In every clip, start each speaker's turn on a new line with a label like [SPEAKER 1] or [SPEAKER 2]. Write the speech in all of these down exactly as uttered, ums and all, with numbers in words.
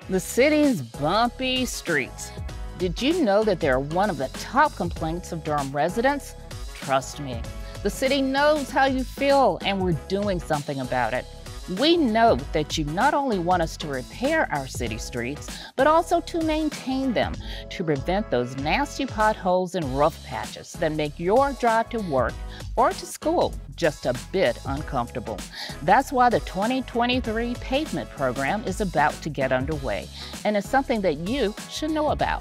[SPEAKER 1] The city's bumpy streets. Did you know that they're one of the top complaints of Durham residents? Trust me, the city knows how you feel and we're doing something about it. We know that you not only want us to repair our city streets, but also to maintain them to prevent those nasty potholes and rough patches that make your drive to work or to school just a bit uncomfortable. That's why the twenty twenty-three Pavement Program is about to get underway, and it's something that you should know about.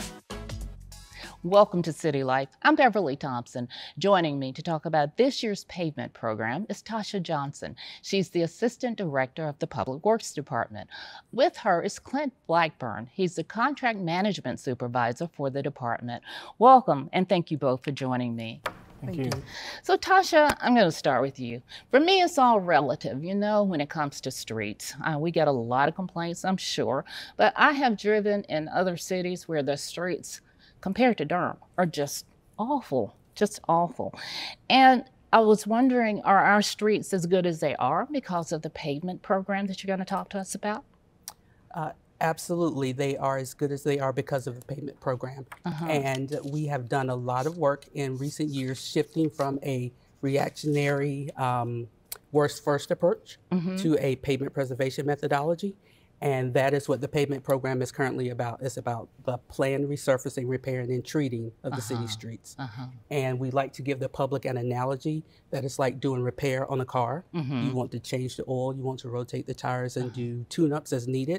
[SPEAKER 1] Welcome to City Life. I'm Beverly Thompson. Joining me to talk about this year's pavement program is Tasha Johnson. She's the Assistant Director of the Public Works Department. With her is Clint Blackburn. He's the Contract Management Supervisor for the department. Welcome, and thank you both for joining me.
[SPEAKER 2] Thank you.
[SPEAKER 1] So Tasha, I'm going to start with you. For me, it's all relative, you know, when it comes to streets. Uh, we get a lot of complaints, I'm sure, but I have driven in other cities where the streets compared to Durham are just awful, just awful. And I was wondering, are our streets as good as they are because of the pavement program that you're going to talk to us about?
[SPEAKER 2] Uh, absolutely, they are as good as they are because of the pavement program. Uh-huh. And we have done a lot of work in recent years shifting from a reactionary um, worst first approach mm-hmm. to a pavement preservation methodology. And that is what the pavement program is currently about. It's about the planned resurfacing, repairing, and treating of the uh-huh. city streets. Uh-huh. And we like to give the public an analogy that it's like doing repair on a car. Mm-hmm. You want to change the oil, you want to rotate the tires and uh-huh. do tune-ups as needed.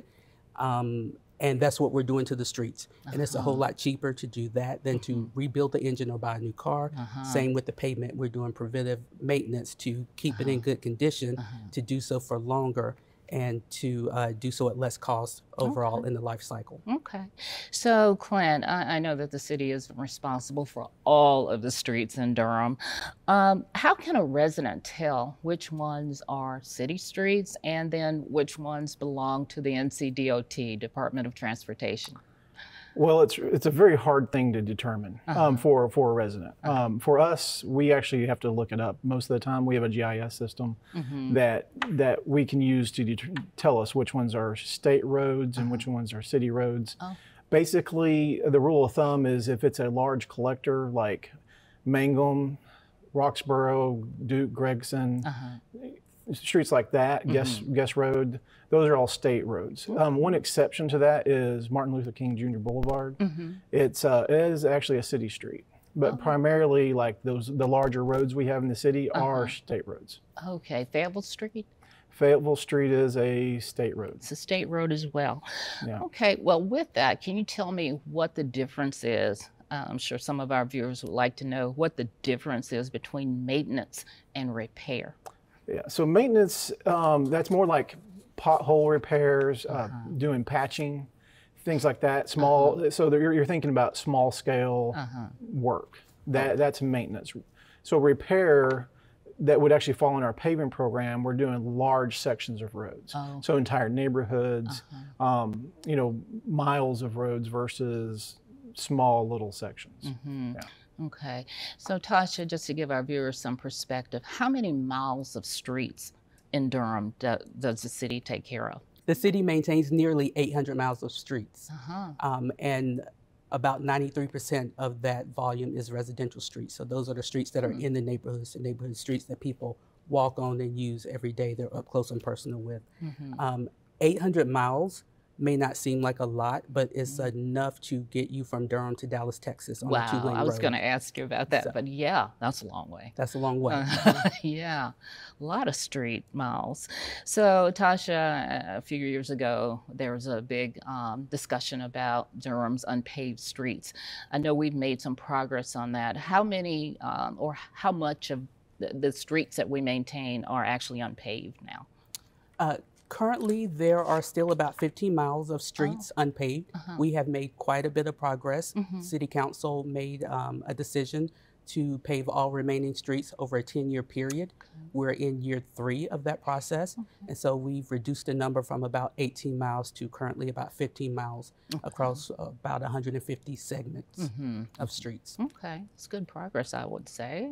[SPEAKER 2] Um, and that's what we're doing to the streets. Uh-huh. And it's a whole lot cheaper to do that than uh-huh. to rebuild the engine or buy a new car. Uh-huh. Same with the pavement. We're doing preventive maintenance to keep uh-huh. it in good condition, uh-huh. to do so for longer, and to uh, do so at less cost overall okay. in the life cycle.
[SPEAKER 1] Okay. So Clint, I, I know that the city is responsible for all of the streets in Durham. Um, how can a resident tell which ones are city streets and then which ones belong to the N C D O T, Department of Transportation?
[SPEAKER 3] Well, it's it's a very hard thing to determine uh-huh. um, for for a resident. Uh-huh. Um, for us, we actually have to look it up. Most of the time, we have a G I S system mm-hmm. that that we can use to det- tell us which ones are state roads and uh-huh. which ones are city roads. Oh. Basically, the rule of thumb is if it's a large collector like Mangum, Roxborough, Duke, Gregson, uh-huh. streets like that, mm-hmm. Guest, Guest Road, those are all state roads. Um, one exception to that is Martin Luther King Junior Boulevard. Mm-hmm. It's uh, it is actually a city street, but okay. primarily like those the larger roads we have in the city uh-huh. are state roads. Okay,
[SPEAKER 1] Fayetteville Street?
[SPEAKER 3] Fayetteville Street is a state road.
[SPEAKER 1] It's a state road as well.
[SPEAKER 3] Yeah.
[SPEAKER 1] Okay, well with that, can you tell me what the difference is? Uh, I'm sure some of our viewers would like to know what the difference is between maintenance and repair.
[SPEAKER 3] Yeah, so maintenance, um, that's more like pothole repairs, uh, uh-huh. doing patching, things like that. Small, uh-huh. so you're, you're thinking about small scale uh-huh. work. That uh-huh. That's maintenance. So repair, that would actually fall in our paving program. We're doing large sections of roads. Oh. So entire neighborhoods, uh-huh. um, you know, miles of roads versus small little sections. Mm-hmm. Yeah.
[SPEAKER 1] Okay, so Tasha, just to give our viewers some perspective, how many miles of streets in Durham do, does the city take care of?
[SPEAKER 2] The city maintains nearly eight hundred miles of streets, uh-huh. um, and about ninety-three percent of that volume is residential streets. So those are the streets that are mm-hmm. in the neighborhoods, the neighborhood streets that people walk on and use every day. They're up close and personal with. Mm-hmm. Um, eight hundred miles may not seem like a lot, but it's mm-hmm. enough to get you from Durham to Dallas, Texas on
[SPEAKER 1] wow,
[SPEAKER 2] a two-lane road.
[SPEAKER 1] I was going to ask you about that, so, but yeah, that's a long way.
[SPEAKER 2] That's a long way.
[SPEAKER 1] Uh, yeah, a lot of street miles. So Tasha, a few years ago, there was a big um, discussion about Durham's unpaved streets. I know we've made some progress on that. How many um, or how much of the, the streets that we maintain are actually unpaved now?
[SPEAKER 2] Uh, Currently, there are still about fifteen miles of streets oh. unpaved. Uh-huh. We have made quite a bit of progress. Mm-hmm. City Council made um, a decision to pave all remaining streets over a ten-year period. Okay. We're in year three of that process. Okay. And so we've reduced the number from about eighteen miles to currently about fifteen miles okay. across uh, about one hundred fifty segments mm-hmm. of streets.
[SPEAKER 1] Okay, it's good progress, I would say.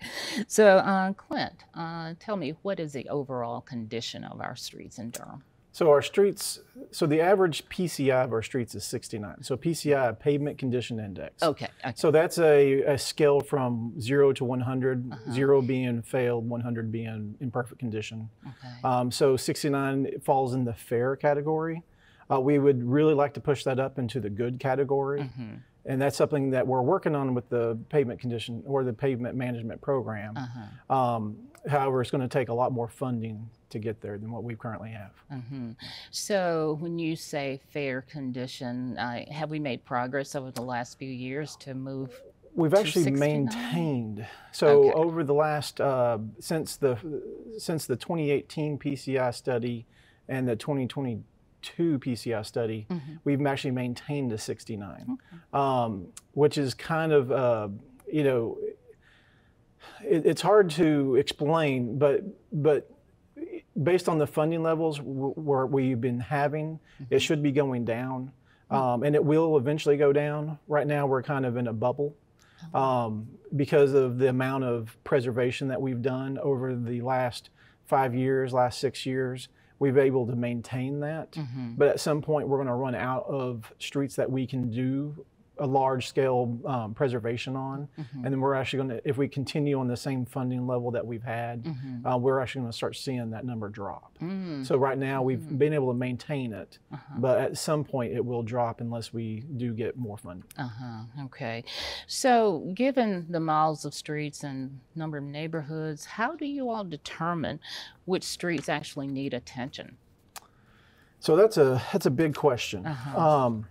[SPEAKER 1] So, uh, Clint, uh, tell me, what is the overall condition of our streets in Durham?
[SPEAKER 3] So our streets, so the average P C I of our streets is sixty-nine. So P C I, Pavement Condition Index.
[SPEAKER 1] Okay. okay.
[SPEAKER 3] So that's a, a scale from zero to one hundred,
[SPEAKER 1] Uh-huh.
[SPEAKER 3] zero being failed, one hundred being in perfect condition.
[SPEAKER 1] Okay.
[SPEAKER 3] Um, so sixty-nine falls in the fair category. Uh, we would really like to push that up into the good category.
[SPEAKER 1] Mm-hmm.
[SPEAKER 3] And that's something that we're working on with the pavement condition or the pavement management program.
[SPEAKER 1] Uh-huh.
[SPEAKER 3] Um, however, it's going to take a lot more funding to get there than what we currently have.
[SPEAKER 1] Mm-hmm. So when you say fair condition, uh, have we made progress over the last few years to move?
[SPEAKER 3] We've
[SPEAKER 1] to
[SPEAKER 3] actually
[SPEAKER 1] sixty-nine?
[SPEAKER 3] maintained. So
[SPEAKER 1] Okay.
[SPEAKER 3] over the last uh, since the since the twenty eighteen P C I study and the twenty twenty-two P C I study,
[SPEAKER 1] Mm-hmm.
[SPEAKER 3] we've actually maintained a sixty-nine,
[SPEAKER 1] Okay.
[SPEAKER 3] um, which is kind of uh, you know it, it's hard to explain, but but based on the funding levels w- where we've been having, it should be going down, um, and it will eventually go down. Right now, we're kind of in a bubble. Um, because of the amount of preservation that we've done over the last five years, last six years, we've been able to maintain that.
[SPEAKER 1] Mm-hmm.
[SPEAKER 3] But at some point, we're going to run out of streets that we can do a large scale um, preservation on.
[SPEAKER 1] Mm-hmm.
[SPEAKER 3] And then we're actually going to, if we continue on the same funding level that we've had,
[SPEAKER 1] Mm-hmm.
[SPEAKER 3] uh, we're actually going to start seeing that number drop.
[SPEAKER 1] Mm-hmm.
[SPEAKER 3] So right now, we've
[SPEAKER 1] Mhm.
[SPEAKER 3] been able to maintain it,
[SPEAKER 1] Uh-huh.
[SPEAKER 3] but at some point, it will drop unless we do get more funding.
[SPEAKER 1] Uh-huh. Okay. So given the miles of streets and number of neighborhoods, how do you all determine which streets actually need attention?
[SPEAKER 3] So that's a that's a big question.
[SPEAKER 1] Uh-huh.
[SPEAKER 3] Um,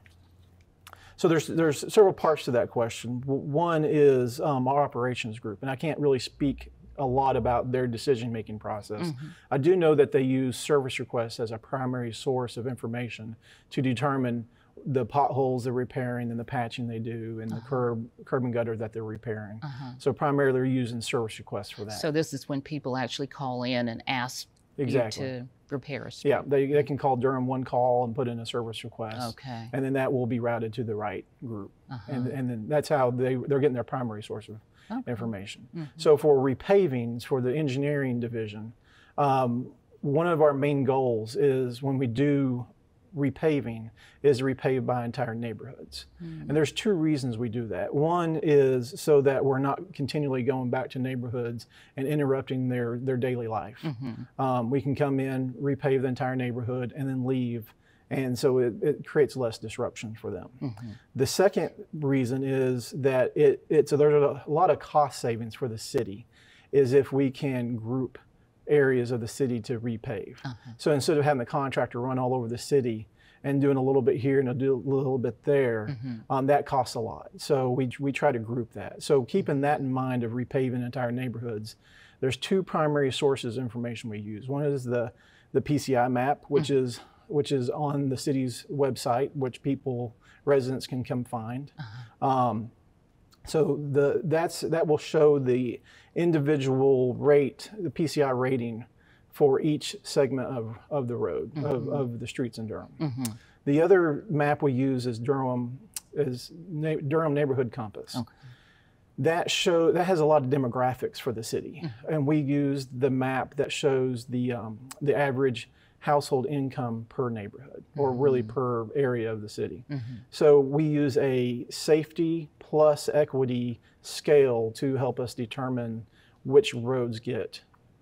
[SPEAKER 3] so there's there's several parts to that question. W- One is um, our operations group, and I can't really speak a lot about their decision-making process.
[SPEAKER 1] Mhm.
[SPEAKER 3] I do know that they use service requests as a primary source of information to determine the potholes they're repairing and the patching they do and the
[SPEAKER 1] Uh-huh.
[SPEAKER 3] curb curb and gutter that they're repairing.
[SPEAKER 1] Uh-huh.
[SPEAKER 3] So primarily they're using service requests for that.
[SPEAKER 1] So this is when people actually call in and ask
[SPEAKER 3] exactly.
[SPEAKER 1] you to repair a street.
[SPEAKER 3] Yeah, they, they can call Durham one call and put in a service request.
[SPEAKER 1] Okay.
[SPEAKER 3] And then that will be routed to the right group.
[SPEAKER 1] Uh-huh.
[SPEAKER 3] And, and then that's how they, they're getting their primary source of
[SPEAKER 1] Okay.
[SPEAKER 3] information.
[SPEAKER 1] Mhm.
[SPEAKER 3] So for repavings, for the engineering division, um, one of our main goals is when we do repaving is to repave by entire neighborhoods.
[SPEAKER 1] Mm.
[SPEAKER 3] And there's two reasons we do that. One is so that we're not continually going back to neighborhoods and interrupting their, their daily life.
[SPEAKER 1] Mhm.
[SPEAKER 3] Um, we can come in, repave the entire neighborhood, and then leave. And so it, it creates less disruption for them.
[SPEAKER 1] Mhm.
[SPEAKER 3] The second reason is that it, it's so there's a lot of cost savings for the city, is if we can group areas of the city to repave.
[SPEAKER 1] Uh-huh.
[SPEAKER 3] So instead of having the contractor run all over the city and doing a little bit here and a do- little bit there,
[SPEAKER 1] Mhm.
[SPEAKER 3] um, that costs a lot. So we, we try to group that. So keeping that in mind of repaving entire neighborhoods, there's two primary sources of information we use. One is the, the P C I map, which
[SPEAKER 1] Mhm.
[SPEAKER 3] is which is on the city's website, which people, residents can come find.
[SPEAKER 1] Uh-huh.
[SPEAKER 3] Um, so the that's that will show the individual rate, the P C I rating for each segment of, of the road, of, of the streets in Durham.
[SPEAKER 1] Mhm.
[SPEAKER 3] The other map we use is Durham is Na- Durham Neighborhood Compass.
[SPEAKER 1] Okay.
[SPEAKER 3] That show that has a lot of demographics for the city,
[SPEAKER 1] Mm-hmm.
[SPEAKER 3] and we use the map that shows the um, the average household income per neighborhood, or really per area of the city.
[SPEAKER 1] Mhm.
[SPEAKER 3] So we use a safety plus equity scale to help us determine which roads get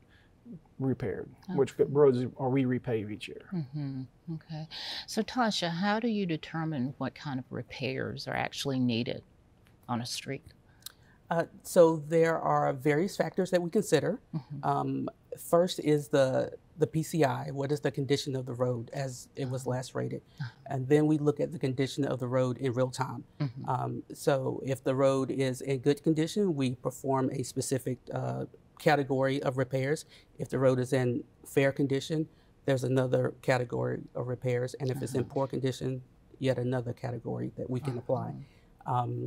[SPEAKER 3] repaired, which roads are we repave each year.
[SPEAKER 1] Mhm. Okay. So Tasha, how do you determine what kind of repairs are actually needed on a street?
[SPEAKER 2] Uh, so there are various factors that we consider.
[SPEAKER 1] Mhm.
[SPEAKER 2] Um, first is the the P C I. What is the condition of the road as it was last rated? And then we look at the condition of the road in real time.
[SPEAKER 1] Mhm.
[SPEAKER 2] Um, so if the road is in good condition, we perform a specific uh, category of repairs. If the road is in fair condition, there's another category of repairs. And if it's in poor condition, yet another category that we can apply. Um,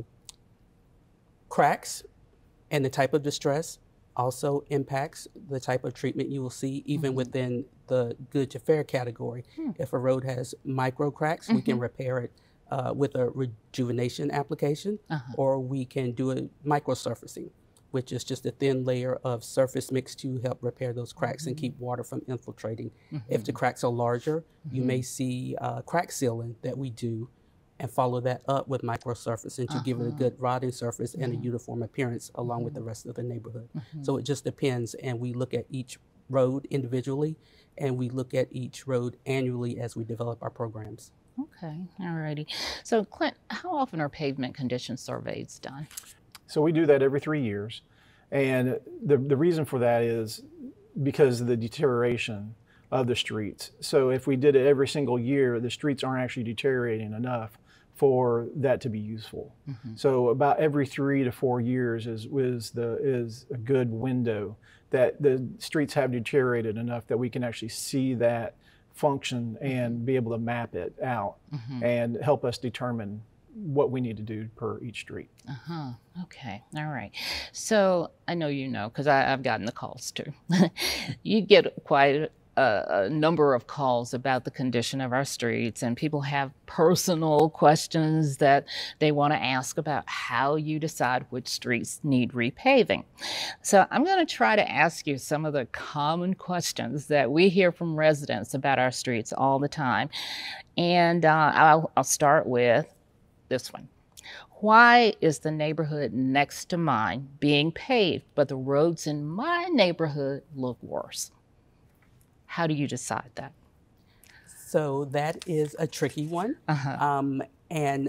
[SPEAKER 2] cracks and the type of distress also impacts the type of treatment you will see even
[SPEAKER 1] Mhm.
[SPEAKER 2] within the good to fair category.
[SPEAKER 1] Hmm.
[SPEAKER 2] If a road has micro cracks, we can repair it uh, with a rejuvenation application,
[SPEAKER 1] Uh-huh.
[SPEAKER 2] or we can do a micro surfacing. which is just a thin layer of surface mix to help repair those cracks mm-hmm. and keep water from infiltrating. Mm-hmm. If the cracks are larger, mm-hmm. you may see uh, crack sealing that we do and follow that up with microsurfacing to uh-huh. give it a good rotting surface mm-hmm. and a uniform appearance along mm-hmm. with the rest of the neighborhood. Mm-hmm. So it just depends, and we look at each road individually, and we look at each road annually as we develop our programs.
[SPEAKER 1] Okay, all righty. So Clint, how often are pavement condition surveys done?
[SPEAKER 3] So we do that every three years. And the, the reason for that is because of the deterioration of the streets. So if we did it every single year, the streets aren't actually deteriorating enough for that to be useful. Mm-hmm. So about every three to four years is, is, the, is a good window that the streets have deteriorated enough that we can actually see that function and be able to map it out mm-hmm. and help us determine what we need to do per each street.
[SPEAKER 1] Uh-huh. Okay. All right. So I know you know, because I've gotten the calls too. You get quite a, a number of calls about the condition of our streets, and people have personal questions that they want to ask about how you decide which streets need repaving. So I'm going to try to ask you some of the common questions that we hear from residents about our streets all the time. And uh, I'll, I'll start with this one. Why is the neighborhood next to mine being paved, but the roads in my neighborhood look worse? How do you decide that?
[SPEAKER 2] So that is a tricky one. Uh-huh. Um, and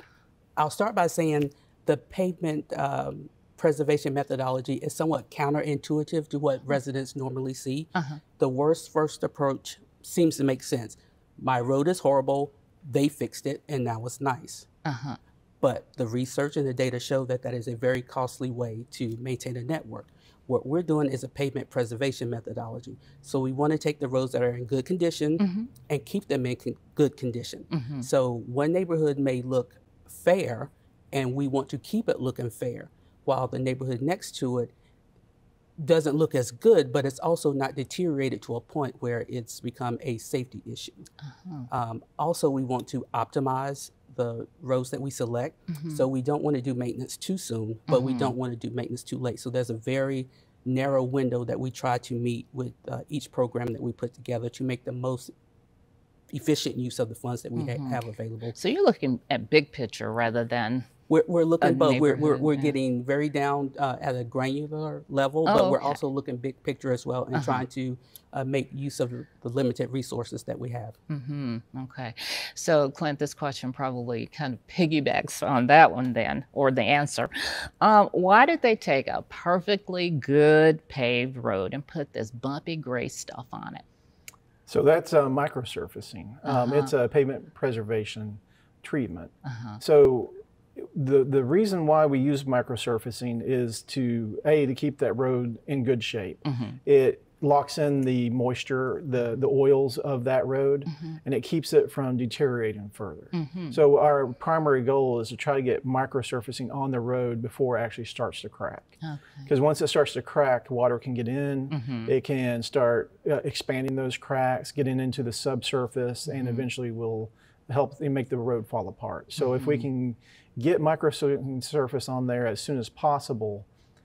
[SPEAKER 2] I'll start by saying the pavement um, preservation methodology is somewhat counterintuitive to what residents normally see. Uh-huh. The worst first approach seems to make sense. My road is horrible, they fixed it, and now it's nice. Uh-huh. But the research and the data show that that is a very costly way to maintain a network. What we're doing is a pavement preservation methodology. So we want to take the roads that are in good condition mm-hmm. and keep them in con- good condition. Mm-hmm. So one neighborhood may look fair, and we want to keep it looking fair, while the neighborhood next to it doesn't look as good, but it's also not deteriorated to a point where it's become a safety issue. Uh-huh. Um, also, we want to optimize the roads that we select. Mm-hmm. So we don't want to do maintenance too soon, but mm-hmm. we don't want to do maintenance too late. So there's a very narrow window that we try to meet with uh, each program that we put together to make the most efficient use of the funds that we mm-hmm. ha- have available.
[SPEAKER 1] So you're looking at big picture rather than
[SPEAKER 2] We're, we're looking, but we're, we're, we're getting very down uh, at a granular level, oh, but we're okay. also looking big picture as well and uh-huh. trying to uh, make use of the limited resources that we have.
[SPEAKER 1] Mm-hmm. Okay. So, Clint, this question probably kind of piggybacks on that one then, or the answer. Um, why did they take a perfectly good paved road and put this bumpy gray stuff on it?
[SPEAKER 3] So that's uh, microsurfacing. Uh-huh. Um, it's a pavement preservation treatment. Uh-huh. So The the reason why we use microsurfacing is to, A, to keep that road in good shape. Mm-hmm. It locks in the moisture, the, the oils of that road, mm-hmm. and it keeps it from deteriorating further. Mm-hmm. So our primary goal is to try to get microsurfacing on the road before it actually starts to crack. Because okay. once it starts to crack, water can get in, mm-hmm. it can start uh, expanding those cracks, getting into the subsurface, mm-hmm. and eventually will help make the road fall apart. So mm-hmm. if we can get microsurface on there as soon as possible,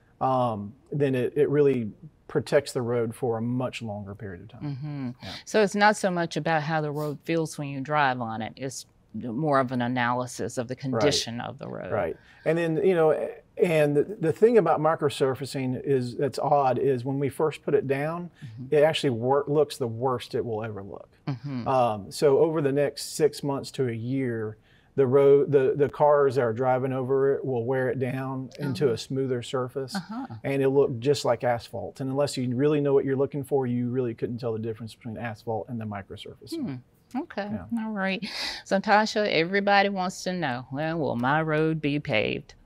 [SPEAKER 3] um, then it, it really protects the road for a much longer period of time. Mm-hmm. Yeah.
[SPEAKER 1] So it's not so much about how the road feels when you drive on it, it's more of an analysis of the condition right. of the road.
[SPEAKER 3] Right. And then, you know, and the, the thing about microsurfacing is that's odd is when we first put it down, mm-hmm. it actually wor- looks the worst it will ever look. Mm-hmm. Um, so over the next six months to a year, the road, the, the cars that are driving over it will wear it down into uh-huh. a smoother surface, uh-huh. and it'll look just like asphalt. And unless you really know what you're looking for, you really couldn't tell the difference between asphalt and the microsurface.
[SPEAKER 1] Hmm. Okay, yeah. All right. So Tasha, everybody wants to know, well, will my road be paved?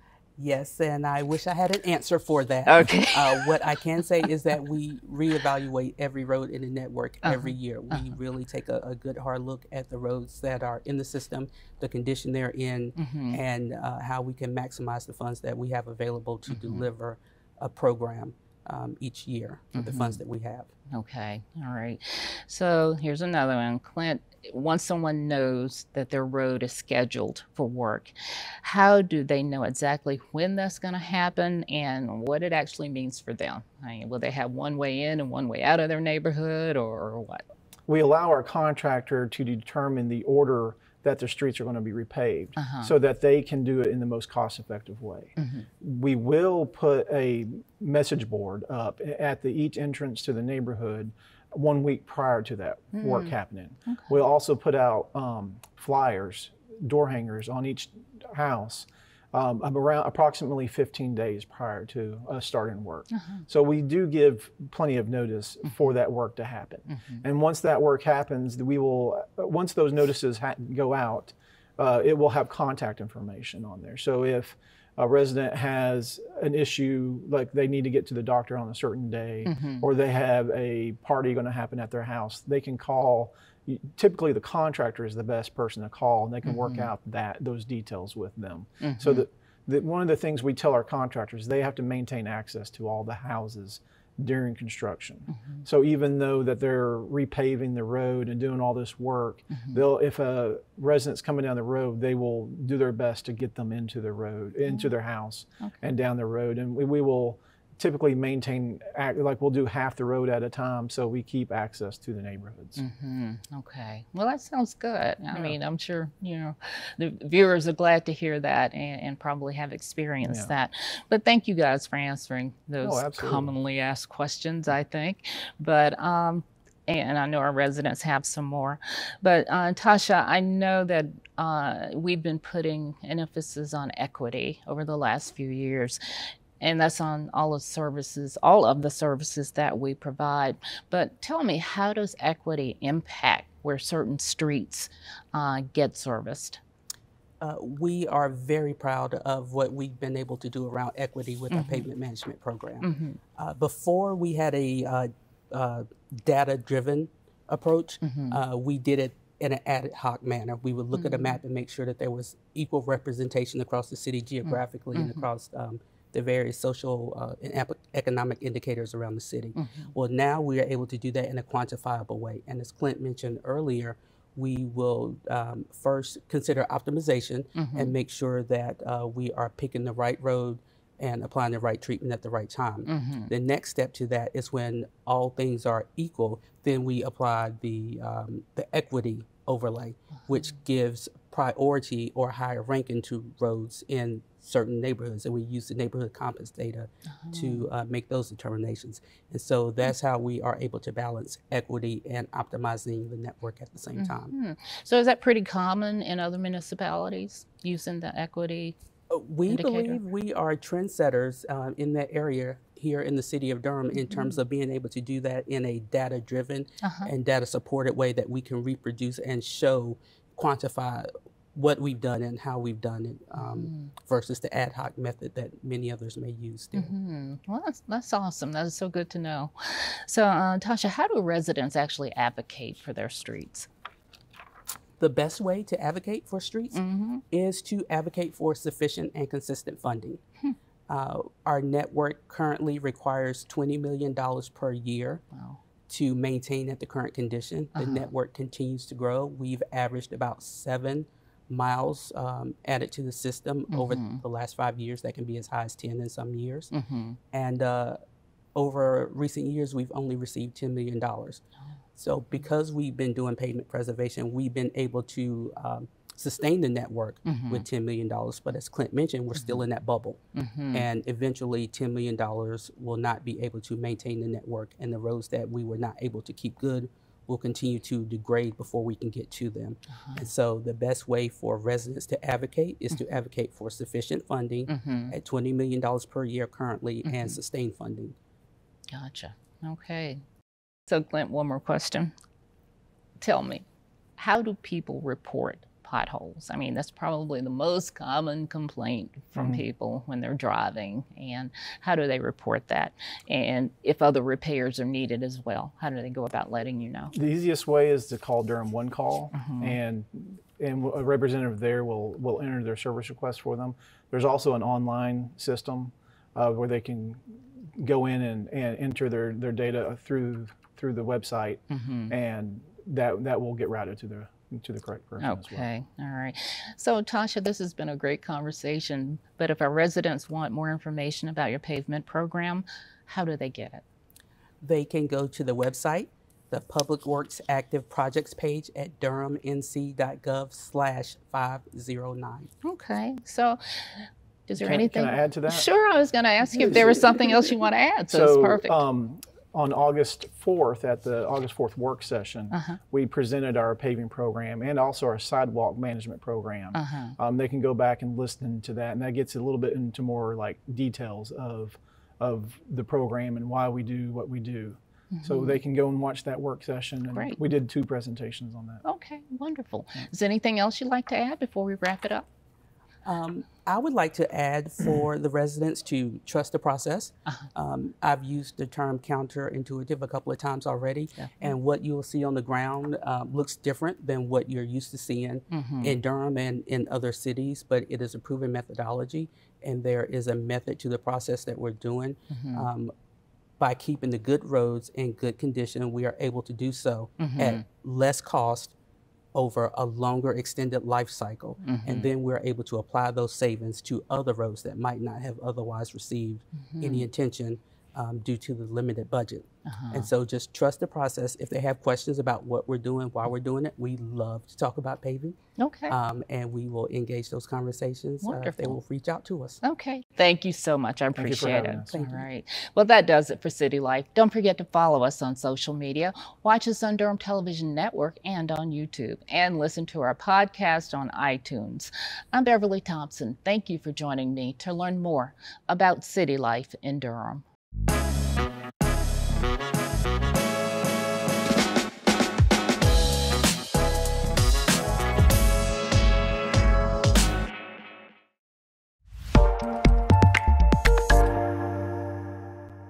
[SPEAKER 2] Yes, and I wish I had an answer for that.
[SPEAKER 1] Okay.
[SPEAKER 2] Uh, what I can say is that we reevaluate every road in the network uh-huh. every year. We uh-huh. really take a, a good hard look at the roads that are in the system, the condition they're in, mm-hmm. and uh, how we can maximize the funds that we have available to mm-hmm. deliver a program. um, each year for mm-hmm. the funds that we have.
[SPEAKER 1] Okay, all right. So here's another one. Clint, once someone knows that their road is scheduled for work, how do they know exactly when that's going to happen and what it actually means for them? I mean, will they have one way in and one way out of their neighborhood, or, or what?
[SPEAKER 3] We allow our contractor to determine the order that the streets are going to be repaved uh-huh. so that they can do it in the most cost-effective way. Mm-hmm. We will put a message board up at the each entrance to the neighborhood one week prior to that mm. work happening. Okay. We'll also put out um, flyers, door hangers on each house um, around approximately fifteen days prior to uh, starting work. Uh-huh. So we do give plenty of notice mm-hmm. for that work to happen. Mm-hmm. And once that work happens, we will, once those notices ha- go out, uh, it will have contact information on there. So if a resident has an issue, like they need to get to the doctor on a certain day, mm-hmm. or they have a party going to happen at their house, they can call. Typically, the contractor is the best person to call, and they can mm-hmm. work out that those details with them. Mm-hmm. So that the, one of the things we tell our contractors, they have to maintain access to all the houses during construction. Mm-hmm. So even though that they're repaving the road and doing all this work, mm-hmm. they'll if a resident's coming down the road, they will do their best to get them into the road, into mm-hmm. their house, okay. and down the road. And we, we will typically maintain, like we'll do half the road at a time, so we keep access to the neighborhoods.
[SPEAKER 1] Mm-hmm. Okay, well that sounds good. I yeah. mean, I'm sure, you know, the viewers are glad to hear that and, and probably have experienced yeah. that. But thank you guys for answering those oh, commonly asked questions, I think. But um, and I know our residents have some more. But uh, Tasha, I know that uh, we've been putting an emphasis on equity over the last few years. And that's on all of services, all of the services that we provide. But tell me, how does equity impact where certain streets uh, get serviced?
[SPEAKER 2] Uh, we are very proud of what we've been able to do around equity with mm-hmm. our pavement management program. Mm-hmm. Uh, before we had a uh, uh, data-driven approach, mm-hmm. uh, we did it in an ad hoc manner. We would look mm-hmm. at a map and make sure that there was equal representation across the city geographically mm-hmm. and across um, the various social uh, and ep- economic indicators around the city. Mm-hmm. Well, now we are able to do that in a quantifiable way. And as Clint mentioned earlier, we will um, first consider optimization mm-hmm. and make sure that uh, we are picking the right road and applying the right treatment at the right time. Mm-hmm. The next step to that is when all things are equal, then we apply the, um, the equity overlay, mm-hmm. which gives priority or higher ranking to roads in certain neighborhoods, and we use the neighborhood compass data uh-huh. to uh, make those determinations. And so that's how we are able to balance equity and optimizing the network at the same mm-hmm. time.
[SPEAKER 1] So is that pretty common in other municipalities, using the equity
[SPEAKER 2] uh, We
[SPEAKER 1] indicator?
[SPEAKER 2] believe we are trendsetters uh, in that area here in the city of Durham in mm-hmm. terms of being able to do that in a data-driven uh-huh. and data-supported way that we can reproduce and show, quantify what we've done and how we've done it um, mm. versus the ad hoc method that many others may use still.
[SPEAKER 1] Mm-hmm. Well, that's, that's awesome. That is so good to know. So, uh, Tasha, how do residents actually advocate for their streets?
[SPEAKER 2] The best way to advocate for streets mm-hmm. is to advocate for sufficient and consistent funding. Hmm. Uh, our network currently requires twenty million dollars per year wow. to maintain at the current condition. The uh-huh. network continues to grow. We've averaged about seven miles um, added to the system mm-hmm. over the last five years. That can be as high as ten in some years. Mm-hmm. And uh, over recent years, we've only received ten million dollars. Oh. So because we've been doing pavement preservation, we've been able to um, sustain the network mm-hmm. with ten million dollars. But as Clint mentioned, we're mm-hmm. still in that bubble. Mm-hmm. And eventually ten million dollars will not be able to maintain the network, and the roads that we were not able to keep good will continue to degrade before we can get to them. Uh-huh. And so the best way for residents to advocate is mm-hmm. to advocate for sufficient funding mm-hmm. at twenty million dollars per year currently mm-hmm. and sustained funding.
[SPEAKER 1] Gotcha. Okay. So Clint, one more question. Tell me, how do people report potholes? I mean, that's probably the most common complaint from mm-hmm. people when they're driving. And how do they report that? And if other repairs are needed as well, how do they go about letting you know?
[SPEAKER 3] The easiest way is to call Durham One Call, mm-hmm. and and a representative there will will enter their service request for them. There's also an online system uh, where they can go in and, and enter their, their data through through the website, mm-hmm. and that that will get routed to the to the correct person as well.
[SPEAKER 1] Okay, all right. So Tasha, this has been a great conversation, but if our residents want more information about your pavement program, how do they get it?
[SPEAKER 2] They can go to the website, the Public Works Active Projects page at durham n c dot gov slash five oh nine.
[SPEAKER 1] Okay, so is there
[SPEAKER 3] can,
[SPEAKER 1] anything?
[SPEAKER 3] Can I add to that?
[SPEAKER 1] Sure, I was going to ask you if there was something else you want to add, so, so it's perfect. Um,
[SPEAKER 3] on August fourth, at the August fourth work session, uh-huh. we presented our paving program and also our sidewalk management program. Uh-huh. Um, they can go back and listen to that, and that gets a little bit into more like details of of the program and why we do what we do. Mm-hmm. So they can go and watch that work session. And
[SPEAKER 1] Great.
[SPEAKER 3] We did two presentations on that.
[SPEAKER 1] Okay, wonderful. Is there anything else you'd like to add before we wrap it up?
[SPEAKER 2] Um, I would like to add for the residents to trust the process. Uh-huh. Um, I've used the term counterintuitive a couple of times already, yeah. and what you'll see on the ground uh, looks different than what you're used to seeing mm-hmm. in Durham and in other cities, but it is a proven methodology, and there is a method to the process that we're doing. Mm-hmm. Um, by keeping the good roads in good condition, we are able to do so mm-hmm. at less cost over a longer extended life cycle. Mm-hmm. And then we're able to apply those savings to other roads that might not have otherwise received mm-hmm. any attention um, due to the limited budget. Uh-huh. And so just trust the process. If they have questions about what we're doing, why we're doing it, we love to talk about paving.
[SPEAKER 1] Okay.
[SPEAKER 2] Um, and we will engage those conversations. Uh, if they will reach out to us.
[SPEAKER 1] Okay. Thank you so much. I
[SPEAKER 3] Thank
[SPEAKER 1] appreciate it.
[SPEAKER 3] Us.
[SPEAKER 1] All right. Well, that does it for City Life. Don't forget to follow us on social media, watch us on Durham Television Network and on YouTube, and listen to our podcast on iTunes. I'm Beverly Thompson. Thank you for joining me to learn more about City Life in Durham.